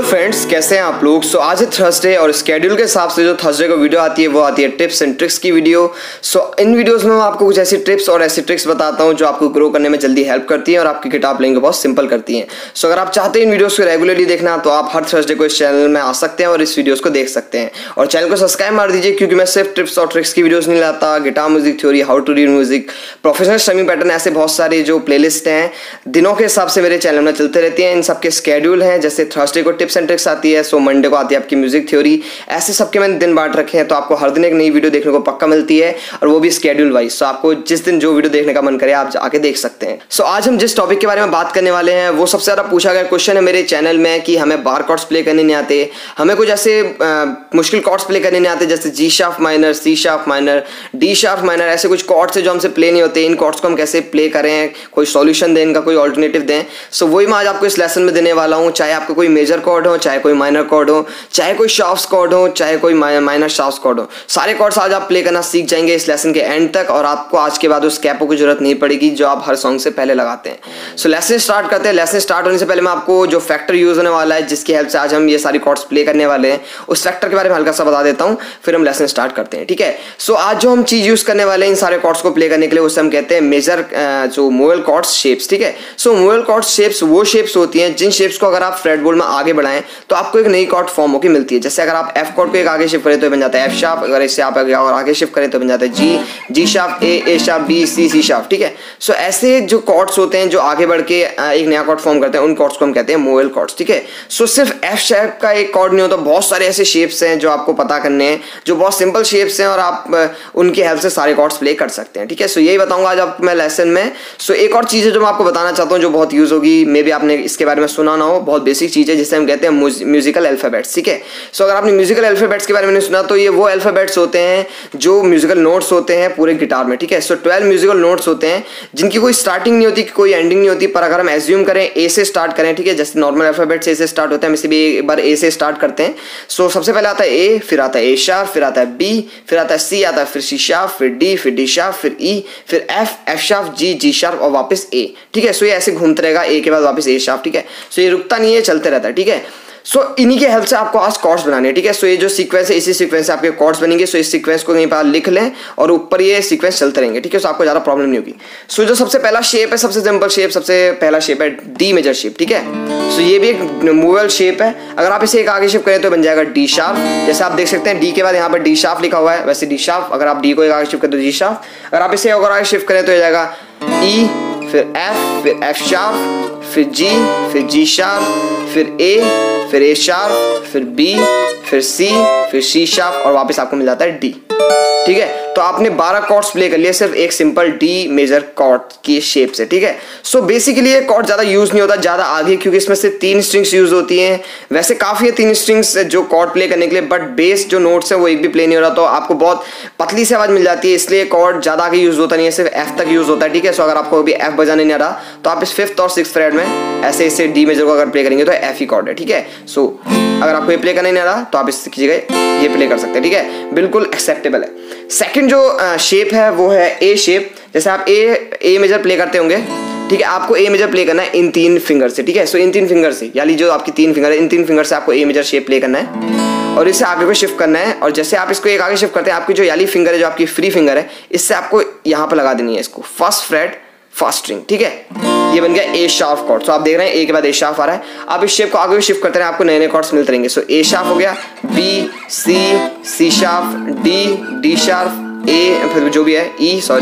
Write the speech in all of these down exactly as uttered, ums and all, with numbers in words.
Friends, कैसे हैं आप लोग। सो so, आज है थर्सडे और स्केड्यूल के हिसाब से जो थर्सडे को वीडियो आती है वो आती है टिप्स एंड ट्रिक्स की वीडियो। सो so, इन वीडियोस में मैं आपको कुछ ऐसी टिप्स और ऐसी ट्रिक्स बताता हूं जो आपको ग्रो करने में जल्दी हेल्प करती हैं और आपकी गिटार प्लेइंग को बहुत सिंपल करती हैं। सो so, अगर आप चाहते हैं इन वीडियोस को रेगुलरली देखना तो आप हर थर्सडे को इस चैनल में आ सकते हैं और इस वीडियोस को देख सकते हैं। और चैनल को सब्सक्राइब मार दीजिए क्योंकि मैं सिर्फ टिप्स और ट्रिक्स की वीडियोस नहीं लाता, guitar music theory, how to read music, professional strumming pattern, ऐसे बहुत सारे जो प्लेलिस्ट हैं दिनों के हिसाब से मेरे चैनल में चलते रहती हैं। इन सबके स्केड्यूल हैं, जैसे थर्सडे को टिप्स एंड ट्रिक्स आती है, सो मंडे को आती है आपकी म्यूजिक थ्योरी, ऐसे सबके मैंने दिन बांट रखे हैं। तो आपको हर दिन एक नई वीडियो देखने को पक्का मिलती है और वो भी स्केड्यूल वाइज। सो आपको जिस दिन जो वीडियो देखने का मन करे आप आके देख सकते हैं। सो आज हम जिस टॉपिक के बारे में बात करने वाले हैं वो सबसे ज्यादा पूछा गया क्वेश्चन है मेरे चैनल में कि हमें बार कॉर्ड्स प्ले करने नहीं आते, हमें कुछ ऐसे आ, मुश्किल कॉर्ड्स प्ले करने नहीं आते जैसे G sharp minor, C sharp minor, D sharp minor, ऐसे कुछ कॉर्ड्स है जो हमसे प्ले नहीं होते। इन कॉर्ड्स को हम कैसे प्ले करें, कोई सॉल्यूशन दें, इनका कोई ऑल्टरनेटिव दें। सो वही मैं आज आपको इस लेसन में देने वाला हूँ। चाहे आपको कोई मेजर कॉर्ड हो, चाहे कोई माइनर कॉर्ड हो, चाहे कोई शार्प्स कॉर्ड हो, चाहे कोई माइनर शार्प्स कॉर्ड हो, सारे कॉर्ड्स आज आप प्ले करना सीख जाएंगे इस लेसन के एंड तक और आपको आज के बाद उस कैपो की जरूरत नहीं पड़ेगी जो आप हर सॉन्ग से पहले लगाते हैं। सो लेसन स्टार्ट करते हैं। लेसन स्टार्ट होने से पहले मैं आपको जो फैक्टर यूज होने वाला है जिसकी हेल्प से आज हम ये सारी कॉर्ड्स प्ले करने वाले हैं उस फैक्टर के बारे में हल्का सा बता देता हूं, फिर हम लेसन स्टार्ट करते हैं। ठीक है। सो आज जो हम चीज यूज करने वाले हैं इन सारे कॉर्ड्स को प्ले करने के लिए उसे हम कहते हैं मेजर जो मोवल कॉर्ड्स शेप्स। ठीक है। सो मोवल कॉर्ड्स शेप्स वो शेप्स होती हैं जिन शेप्स को अगर आप फ्रेटबोर्ड में आगे बढ़ाएं तो आपको एक नई कॉर्ड फॉर्म होकर मिलती है। जैसे अगर आप एफ कॉर्ड को एक आगे शिफ्ट करें तो बन जाता है एफ शार्प, अगर इससे आप आगे और आगे शिफ्ट करें तो बन जाता है G, G sharp, A, A sharp, B, C, C sharp. ठीक है। सो ऐसे जो कॉर्ड्स होते हैं जो आगे बढ़ के एक नया कॉर्ड फॉर्म करते हैं उन कॉर्ड्स को हम कहते हैं मोवल कॉर्ड्स। ठीक है। सो सिर्फ एफ शार्प का एक कॉर्ड नहीं होता, बहुत सारे ऐसे शेप्स हैं जो आपको पता करने हैं जो बहुत सिंपल शेप्स हैं और आप उनकी हेल्प से सारे कॉर्ड्स प्ले कर सकते हैं। ठीक है। सो यही बताऊंगा आज आपको मैं लेसन में। सो एक और चीज है जो मैं आपको बताना चाहता हूँ जो बहुत यूज होगी, मे बी आपने इसके बारे में सुना ना हो, बहुत बेसिक चीज है जिसे हम कहते हैं म्यूजिकल अल्फाबेट्स। ठीक है। सो अगर आपने म्यूजिकल अल्फाबेट्स के बारे में नहीं सुना तो ये वो अल्फाबेट्स होते हैं जो म्यूजिकल नोट्स होते हैं पूरे गिटार में। ठीक है। सो ट्वेल्व म्यूजिकल नोट्स होते हैं जिनकी कोई स्टार्टिंग नहीं होती, कोई एंडिंग नहीं होती, पर अगर हम एज्यूम करें ए से स्टार्ट करें, ठीक है, जैसे नॉर्मल अल्फाबेट्स ए से स्टार्ट होते हैं, हम इसे भी एक बार ए से स्टार्ट करते हैं। सो सबसे पहले आता है ए, फिर आता है ए शार्प, फिर आता है बी, फिर आता है सी, आता है फिर सी शार्प, फिर डी, फिर डी शार्प, फिर ई, फिर F, F sharp, G, G sharp और वापस ए। ठीक है। सो ये ऐसे घूमते रहेगा, ए के बाद वापस ए शार्प। ठीक है। सो ये रुकता नहीं है, चलते रहता है। ठीक है। सो so, इन्हीं के हेल्प से आपको आज कॉर्ड्स बनाने हैं। ठीक है। सो ये जो सीक्वेंस है इसी सीक्वेंस से आपके कॉर्ड्स बनेंगे। सो इस सीक्वेंस को कहीं पर लिख लें और ऊपर ये सीक्वेंस चलते रहेंगे। ठीक है। सो आपको ज्यादा प्रॉब्लम नहीं होगी। सो जो सबसे पहला शेप है, सबसे सिंपल शेप, सबसे पहला शेप है डी मेजर शेप। ठीक है। सो ये भी एक मूवल शेप है। अगर आप इसे एक आगे शिफ्ट करें तो बन जाएगा डी शार्प। जैसे आप देख सकते हैं डी के बाद यहाँ पर डी शार्प लिखा हुआ है, वैसे डी शार्प। अगर आप डी को एक आगे शिफ्ट करें तो डी शार्प। अगर आप इसे अगर आगे शिफ्ट करें तो हो जाएगा ई, फिर एफ, फिर एफ शार्प, फिर जी, फिर जी शार्प, फिर ए, फिर ए शार्प, फिर बी, फिर सी, फिर सी शार्प और वापस आपको मिल जाता है डी। ठीक है। तो आपने बारह कॉर्ड्स प्ले कर लिए सिर्फ एक सिंपल डी मेजर कॉर्ड की शेप से। ठीक है। सो बेसिकली ये कॉर्ड ज्यादा यूज नहीं होता ज्यादा आगे क्योंकि इसमें से तीन स्ट्रिंग्स यूज होती हैं। वैसे काफी है तीन स्ट्रिंग्स जो कॉर्ड प्ले करने के लिए, बट बेस जो नोट्स है वो एक भी प्ले नहीं हो रहा तो आपको बहुत पतली सी आवाज मिल जाती है, इसलिए कॉर्ड ज्यादा आगे यूज होता नहीं है, सिर्फ एफ तक यूज होता है। ठीक है। सो अगर आपको अभी एफ बजाने नहीं आ रहा तो आप इस फिफ्थ और सिक्स्थ फ्रेट में ऐसे इसे डी मेजर को अगर प्ले करेंगे तो एफ ही कॉर्ड है। ठीक है। सो अगर आपको ये प्ले करने नहीं आ रहा तो आप इस जगह ये प्ले कर सकते हैं। ठीक है। बिल्कुल एक्सेप्टेबल है। सेकंड जो शेप है वो है ए शेप। जैसे आप ए ए मेजर प्ले करते होंगे, ठीक है, आपको ए मेजर प्ले करना है इन तीन फिंगर से। ठीक है। सो इन तीन फिंगर से, यानी जो आपकी तीन फिंगर है इन तीन फिंगर से आपको ए मेजर शेप प्ले करना है और इसे आगे को शिफ्ट करना है। और जैसे आप इसको एक आगे शिफ्ट करते हैं आपकी जो याली फिंगर है, जो आपकी फ्री फिंगर है, इससे आपको यहाँ पर लगा देनी है इसको फर्स्ट फ्रेट फर्स्ट स्ट्रिंग। ठीक है। ये बन गया ए शार्प कॉर्ड। सो आप देख रहे हैं ए के बाद ए शार्प आ रहा है। आप इस शेप को आगे शिफ्ट करते हैं आपको नए नए कॉर्ड्स मिलते रहेंगे। सो ए शार्प हो गया, B, C, C sharp, D, D sharp, A, फिर जो भी है E, sorry,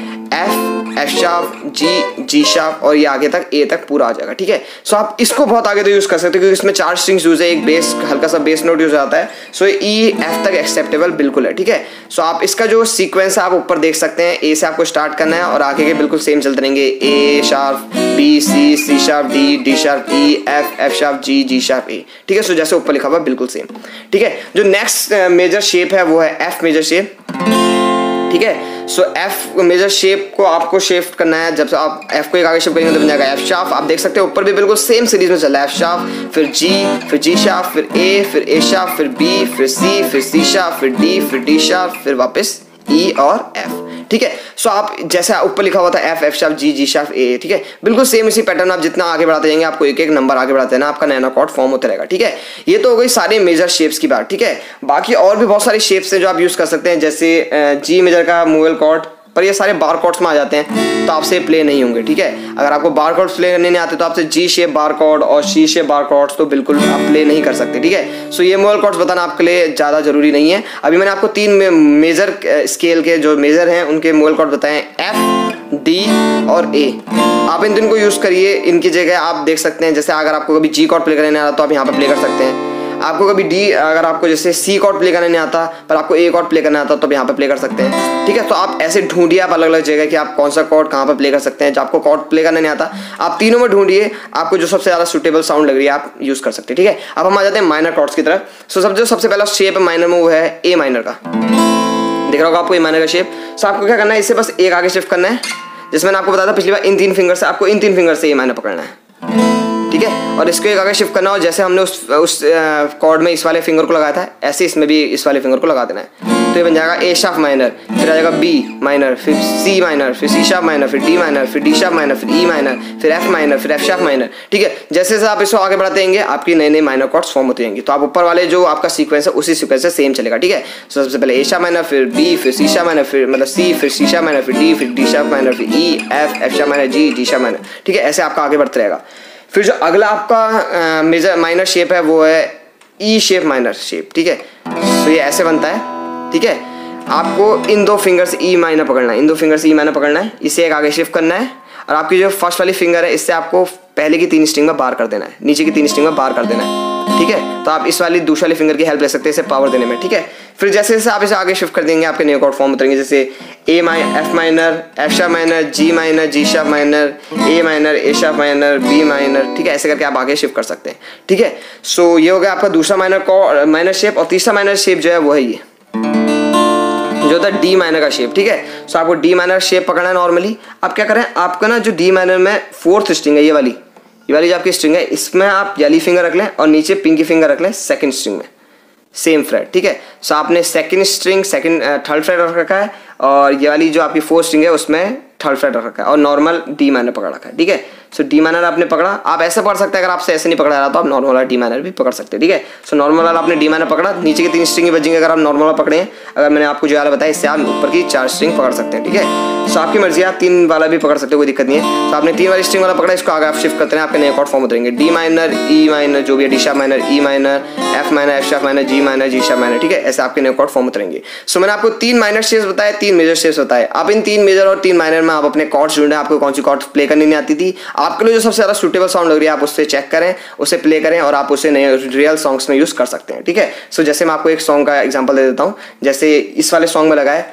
F, F sharp, G, G sharp और ये आगे तक ए तक पूरा आ जाएगा। ठीक है। सो आप इसको बहुत आगे तो यूज कर सकते हो क्योंकि इसमें चार स्ट्रिंग्स यूज है, एक बेस हल्का सा बेस नोट यूज आता है। सो ई एफ तक एक्सेप्टेबल बिल्कुल है। ठीक है। सो आप इसका जो सीक्वेंस है आप ऊपर देख सकते हैं, ए से आपको स्टार्ट करना है और आगे के बिल्कुल सेम चलते रहेंगे, A sharp, B, C, C sharp, D, D sharp, E, F, F sharp, G, G sharp, A. ठीक है। सो जैसे ऊपर लिखा हुआ बिल्कुल सेम। ठीक है। जो नेक्स्ट मेजर शेप है वो है एफ मेजर शेप। ठीक है। सो एफ मेजर शेप को आपको शिफ्ट करना है। जब आप एफ को एक आगे शिफ्ट करेंगे तो बन जाएगा एफ शार्प। आप देख सकते हैं ऊपर भी बिल्कुल सेम सीरीज में चल रहा है, एफ शार्प, फिर जी, फिर जी शार्प, फिर ए, फिर ए शार्प, फिर बी, फिर सी, फिर सी शार्प, फिर डी, फिर डी शार्प, फिर वापस ई और एफ। ठीक है। सो आप जैसे ऊपर लिखा हुआ था F F sharp G G sharp A, ठीक है, बिल्कुल सेम इसी पैटर्न आप जितना आगे बढ़ाते जाएंगे आपको एक एक नंबर आगे बढ़ाते हैं ना, आपका नया नया कॉर्ड फॉर्म होता रहेगा, ठीक है। ये तो हो गई सारे मेजर शेप्स की बात, ठीक है। बाकी और भी बहुत सारी शेप्स हैं जो आप यूज कर सकते हैं, जैसे जी मेजर का मूवल कॉर्ड, पर ये सारे बार कॉर्ड्स में आ जाते हैं तो आपसे प्ले नहीं होंगे, ठीक है। अगर आपको बार कॉर्ड्स प्ले करने नहीं आते तो आपसे जी शेप बार कॉर्ड और सी शेप बार कॉर्ड्स तो बिल्कुल आप प्ले नहीं कर सकते, ठीक है। सो ये मूवल कॉर्ड्स बताना आपके लिए ज़्यादा जरूरी नहीं है। अभी मैंने आपको तीन मेजर स्केल के जो मेजर हैं उनके मूवल कॉर्ड बताए, एफ डी और ए। आप इन तीन को यूज़ करिए, इनकी जगह आप देख सकते हैं, जैसे अगर आपको कभी जी कॉर्ड प्ले करने नहीं आता तो आप यहाँ पर प्ले कर सकते हैं। आपको कभी डी, अगर आपको जैसे सी कॉर्ड प्ले करने नहीं आता पर आपको ए कॉर्ड प्ले करना आता तो आप यहाँ पे प्ले कर सकते हैं, ठीक है। तो आप ऐसे ढूंढिए आप अलग अलग जगह कि आप कौन सा कॉर्ड कहाँ पे प्ले कर सकते हैं। जब आपको कॉर्ड प्ले करने नहीं आता आप तीनों में ढूंढिए, आपको जो सबसे ज़्यादा सुटेबल साउंड लग रही है आप यूज़ कर सकते हैं, ठीक है। अब हम आ जाते हैं माइनर कॉर्ड्स की तरफ। सो सब जो सबसे पहला शेप माइनर में वो है ए माइनर का, दिख रहा होगा आपको ए माइनर का शेप। सो आपको क्या करना है, इससे बस एक आगे शिफ्ट करना है, जिसमें मैंने आपको बताया था पिछली बार, इन तीन फिंगर से आपको इन तीन फिंगर से ए माइनर पकड़ना है, ठीक है। और इसको एक आगे शिफ्ट करना हो, जैसे हमने उस उस कॉर्ड में इस वाले फिंगर को लगाया था ऐसे इसमें भी इस वाले फिंगर को लगा देना है। तो ये बन जाएगा ए शार्प माइनर, फिर आ जाएगा बी माइनर, फिर सी माइनर, फिर सी शार्प माइनर, फिर डी माइनर, फिर डी शार्प माइनर, फिर ई माइनर, फिर एफ माइनर, फिर एफ शार्प माइनर, ठीक है। जैसे जैसे आप इसको आगे बढ़ाते जाएंगे आपकी नए नए माइनर कॉर्ड्स फॉर्म होते जाएंगे। तो आप ऊपर वाले जो आपका सीक्वेंस है उसी सीक्वेंस से सेम चलेगा, ठीक है। तो सबसे पहले ए शार्प माइनर, फिर बी, फिर सी शार्प माइनर, फिर मतलब सी, फिर सी शार्प माइनर, फिर डी, फिर डी शार्प माइनर, फिर E, F, F sharp minor, G, G sharp minor, ठीक है। ऐसे आपका आगे बढ़ते रहेगा। फिर जो अगला आपका मेजर माइनर शेप है वो है ई शेप माइनर शेप, ठीक है। तो ये ऐसे बनता है, ठीक है। आपको इन दो फिंगर से ई माइनर पकड़ना है, इन दो फिंगर से ई माइनर पकड़ना है, इसे एक आगे शिफ्ट करना है और आपकी जो फर्स्ट वाली फिंगर है इससे आपको पहले की तीन स्ट्रिंग में बार कर देना है, नीचे की तीन स्ट्रिंग में बार कर देना है, ठीक है। तो आप इस वाली दूसरी वाली फिंगर की हेल्प ले सकते हैं इसे पावर देने में, ठीक है। फिर जैसे जैसे आप इसे आगे शिफ्ट कर देंगे आपके नए कॉर्ड फॉर्म उतरेंगे, जैसे ए माइ F minor, F sharp minor, G minor, G sharp minor, A minor, A sharp minor, B minor, ठीक है। ऐसे करके आप आगे शिफ्ट कर सकते हैं, ठीक है। सो ये हो गया आपका दूसरा माइनर कॉर्ड माइनर शेप। और तीसरा माइनर शेप जो है वो है ये जो था डी माइनर का शेप, ठीक है। सो आपको डी माइनर शेप पकड़ना है नॉर्मली। आप क्या करें, आपका ना जो डी माइनर में फोर्थ स्ट्रिंग है ये वाली, ये वाली जो आपकी स्ट्रिंग है इसमें आप येली फिंगर रख लें और नीचे पिंकी फिंगर रख लें सेकंड स्ट्रिंग में, सेम फ्रेट, ठीक है। सो आपने second string second third fret रख रखा है और ये वाली जो आपकी फोर्थ स्ट्रिंग है उसमें थर्ड फ्रेट रख रखा है और नॉर्मल डी माइनर पकड़ रखा है, ठीक है। सो डी माइनर आपने पकड़ा, आप ऐसे पकड़ सकते हैं, अगर आपसे ऐसे नहीं पकड़ा रहा तो आप नॉर्मल वाला डी माइनर भी पकड़ सकते हैं, ठीक है। सो नॉर्मल वाला आपने डी माइनर पकड़ा, नीचे की तीन स्ट्रिंग बजेंगे अगर आप नॉर्मल वाला पकड़े हैं। अगर मैंने आपको जो वाला बताया इससे आप ऊपर की चार स्ट्रिंग पकड़ सकते हैं, ठीक है। सो आपकी मर्जी, आप तीन वाला भी पकड़ सकते हो, कोई दिक्कत नहीं है। तो आपने तीन वाली स्ट्रिंग वाला पकड़ा, इसको आगे आप शिफ्ट करते हैं, आपके नए कॉर्ड फॉर्म उतरेंगे, डी माइनर, ई माइनर जो भी है, D sharp minor, E minor, F minor, F sharp minor, G minor, G sharp minor, ठीक है। ऐसे आपके नए कॉर्ड फॉर्म उतरेंगे। सो मैंने आपको तीन माइनर शेप्स बताए, तीन मेजर शेप्स बताए। आप इन तीन मेजर और तीन माइनर में आप अपने कॉर्ड्स ढूंढें, आपको कौन सी कॉर्ड प्ले करनी नहीं आती थी, आपके लिए जो सबसे ज्यादा सुटेबल साउंड लग रही है आप उससे चेक करें, उसे प्ले करें और आप उसे नए रियल सॉन्ग्स में यूज कर सकते हैं, ठीक है। सो जैसे मैं आपको एक सॉन्ग का एग्जांपल दे देता हूँ, जैसे इस वाले सॉन्ग में लगा है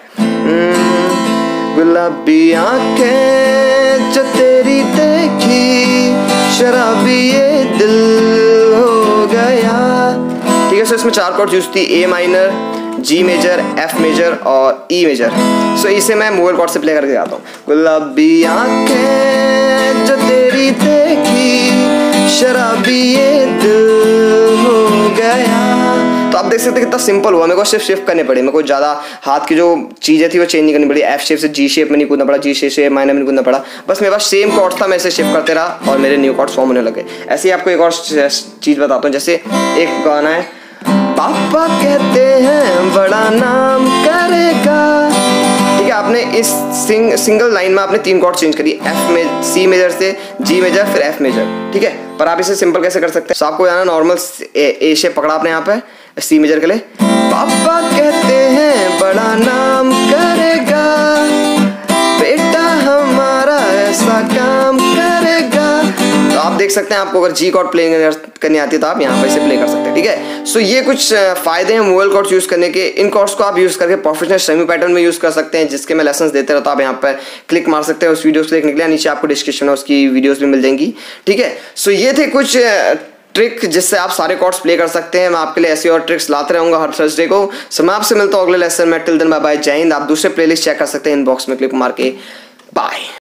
गुलाबी आंखें जो तेरी देखी शराबी ये दिल हो गया, ठीक है। सो इसमें चार कॉर्ड्स यूज थी, A minor, G major, F major और ई मेजर। सो इसे मैं मूवल कॉर्ड से प्ले करके गाता हूँ, गुलाबी आंखें जो तेरी देखी शराबी ये दिल हो गया। तो आप देख सकते हैं कितना सिंपल हुआ, मेरे को सिर्फ शिफ्ट करने पड़े, मेरे को ज़्यादा हाथ की जो चीज़ें थी वो चेंज नहीं करनी पड़ी। एफ शेप से जी शेप में नहीं कूदना पड़ा, जी शेप से माइनर में नहीं कूदना पड़ा, बस मेरे पास सेम कॉर्ड्स था, मैं इसे शिफ्ट करते रहा और मेरे न्यू कॉर्ड्स फॉर्म होने लगे। ऐसे ही आपको एक और चीज़ बताता हूँ, जैसे एक गाना है, पापा कहते हैं बड़ा नाम करेगा, ठीक है। आपने इस सिंग, सिंगल लाइन में आपने तीन कॉर्ड चेंज करी, एफ में सी मेजर से जी मेजर फिर एफ मेजर, ठीक है। पर आप इसे सिंपल कैसे कर सकते हैं, तो आपको जाना नॉर्मल ए शेप पकड़ा आपने यहाँ पे सी मेजर के लिए, पापा कहते हैं बड़ा नाम करेगा, बेटा हमारा ऐसा काम करेगा। तो आप देख सकते हैं, आपको अगर जी कॉर्ड प्ले करनी आती है तो आप यहाँ पे इसे प्ले कर सकते हैं, ठीक है। सो ये कुछ फायदे हैं मूवल कॉर्ड्स यूज करने के। इन कॉर्ड्स को आप यूज करके प्रोफेशनल स्ट्रमिंग पैटर्न में यूज कर सकते हैं, जिसके मैं लेसन्स देते रहता हूँ। आप यहाँ पर क्लिक मार सकते हैं उस वीडियोस को देखने के लिए, नीचे आपको डिस्क्रिप्शन में उसकी वीडियोस भी मिल जाएंगी, ठीक है। सो ये थे कुछ ट्रिक जिससे आप सारे कॉर्ड्स प्ले कर सकते हैं। मैं आपके लिए ऐसी और ट्रिक्स लाते रहूंगा हर थर्सडे को। सो मैं आपसे मिलता हूँ अगले लेसन में। टिल देन बाय बाय, जय हिंद। आप दूसरे प्लेलिस्ट चेक कर सकते हैं इनबॉक्स में क्लिक मार के। बाय।